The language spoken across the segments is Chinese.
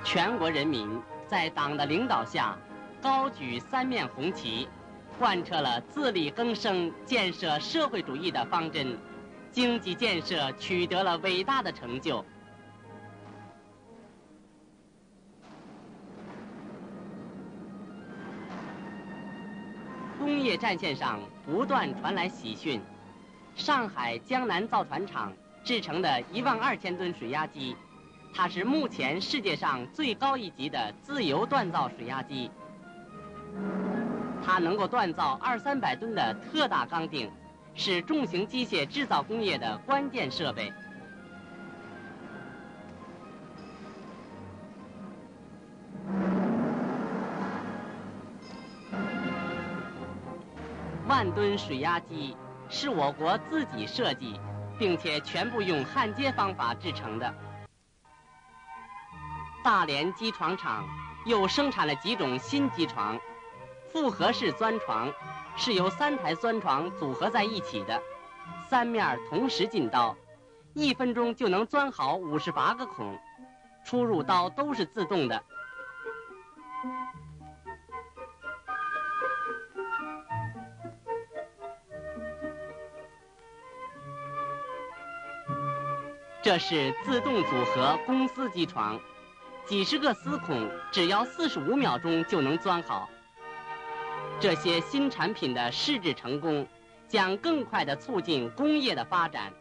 全国人民在党的领导下，高举三面红旗，贯彻了自力更生、建设社会主义的方针，经济建设取得了伟大的成就。工业战线上不断传来喜讯，上海江南造船厂制成的12000吨水压机，它是目前世界上最高一级的自由锻造水压机。它能够锻造200-300吨的特大钢锭，是重型机械制造工业的关键设备。万吨水压机是我国自己设计，并且全部用焊接方法制成的。大连机床厂又生产了几种新机床，复合式钻床是由3台钻床组合在一起的，3面同时进刀，1分钟就能钻好58个孔，出入刀都是自动的。这是自动组合公丝机床，几十个丝孔，只要45秒钟就能钻好。这些新产品的试制成功，将更快地促进工业的发展。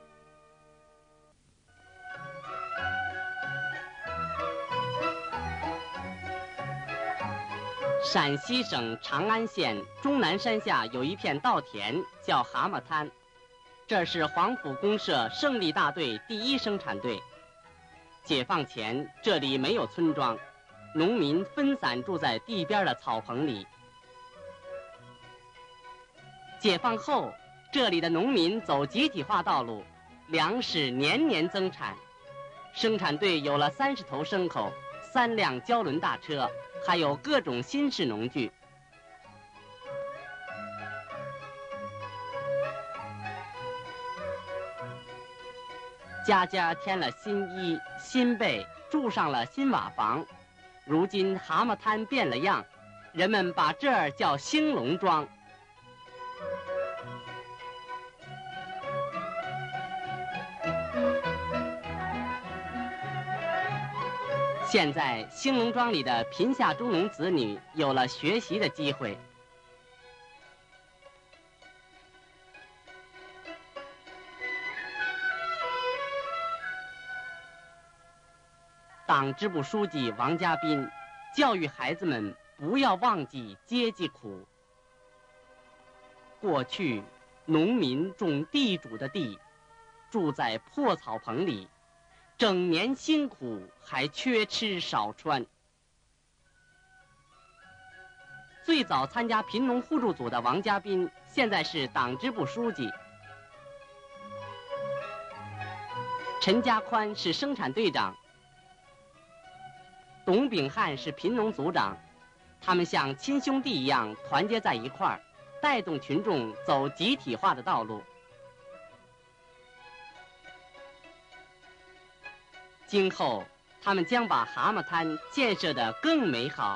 陕西省长安县终南山下有一片稻田，叫蛤蟆滩。这是黄埔公社胜利大队第1生产队。解放前，这里没有村庄，农民分散住在地边的草棚里。解放后，这里的农民走集体化道路，粮食年年增产。生产队有了30头牲口、3辆胶轮大车，还有各种新式农具。家家添了新衣、新被，住上了新瓦房。如今蛤蟆滩变了样，人们把这儿叫兴隆庄。现在兴隆庄里的贫下中农子女有了学习的机会。党支部书记王家斌教育孩子们不要忘记阶级苦。过去，农民种地主的地，住在破草棚里，整年辛苦，还缺吃少穿。最早参加贫农互助组的王家斌，现在是党支部书记。陈家宽是生产队长。董炳汉是贫农组长，他们像亲兄弟一样团结在一块儿，带动群众走集体化的道路。今后，他们将把蛤蟆滩建设得更美好。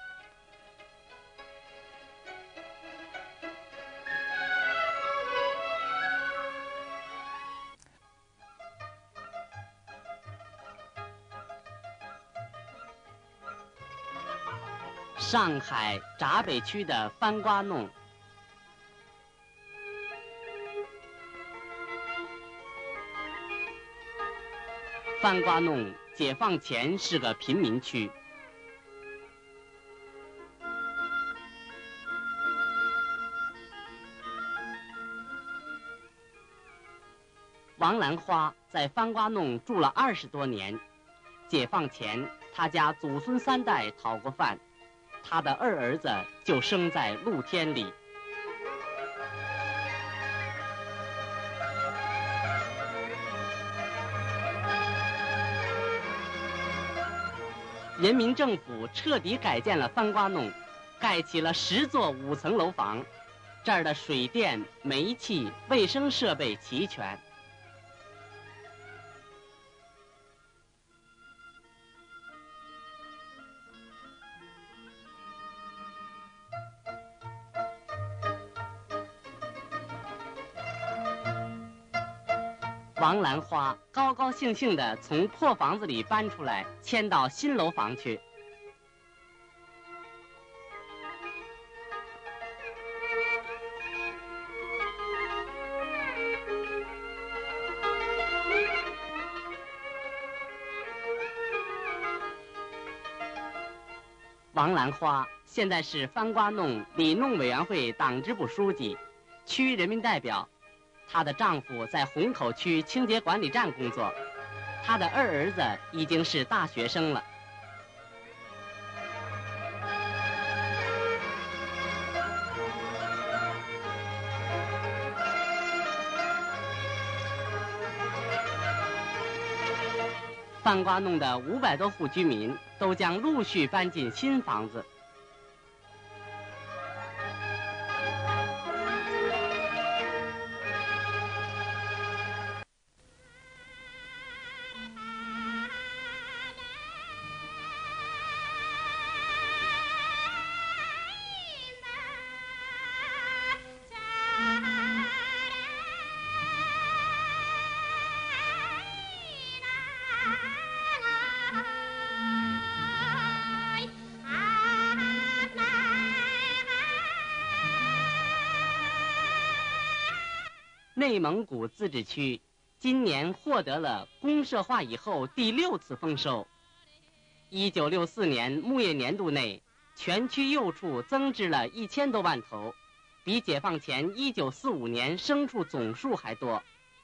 上海闸北区的番瓜弄，番瓜弄解放前是个贫民区。王兰花在番瓜弄住了20多年，解放前，他家祖孙3代讨过饭。他的2儿子就生在露天里。人民政府彻底改建了番瓜弄，盖起了10座5层楼房，这儿的水电、煤气、卫生设备齐全。 王兰花高高兴兴地从破房子里搬出来，迁到新楼房去。王兰花现在是番瓜弄里弄委员会党支部书记、区人民代表。她的丈夫在虹口区清洁管理站工作，她的二儿子已经是大学生了。番瓜弄的500多户居民都将陆续搬进新房子。内蒙古自治区今年获得了公社化以后第6次丰收。1964年牧业年度内，全区幼畜增至了1000多万头，比解放前1945年牲畜总数还多。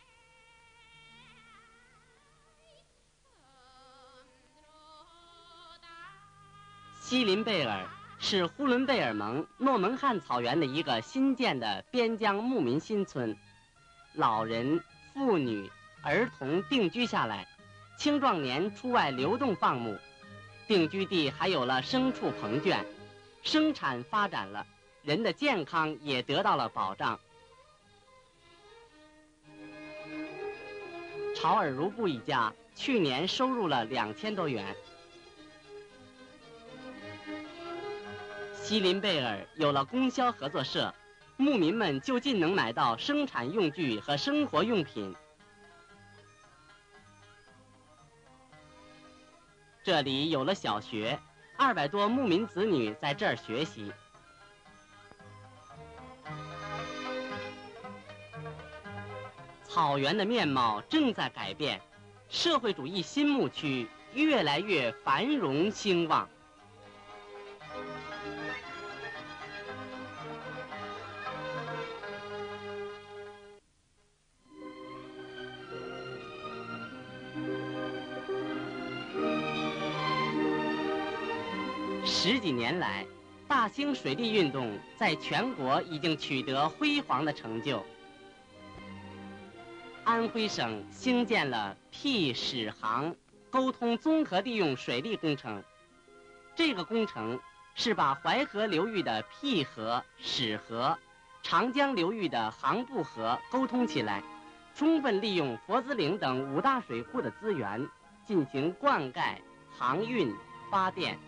锡林贝尔是呼伦贝尔盟诺门汉草原的一个新建的边疆牧民新村。老人、妇女、儿童定居下来，青壮年出外流动放牧，定居地还有了牲畜棚圈，生产发展了，人的健康也得到了保障。朝尔如布一家去年收入了2000多元。锡林贝尔有了供销合作社，牧民们就近能买到生产用具和生活用品。这里有了小学，200多牧民子女在这儿学习。草原的面貌正在改变，社会主义新牧区越来越繁荣兴旺。10几年来，大兴水利运动在全国已经取得辉煌的成就。安徽省兴建了辟始杭沟通综合利用水利工程，这个工程是把淮河流域的辟河、始河、长江流域的杭布河沟通起来，充分利用佛子岭等5大水库的资源，进行灌溉、航运、发电。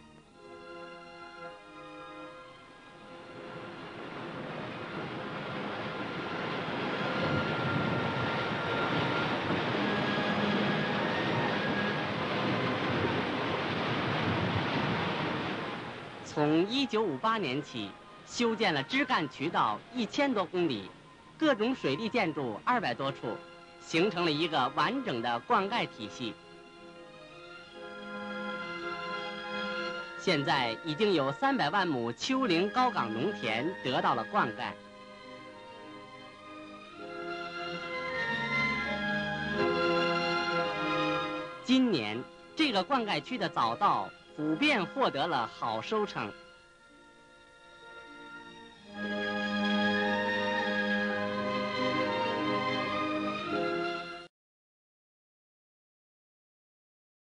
从1958年起，修建了支干渠道1000多公里，各种水利建筑200多处，形成了一个完整的灌溉体系。现在已经有300万亩丘陵高岗农田得到了灌溉。今年，这个灌溉区的早稻普遍获得了好收成。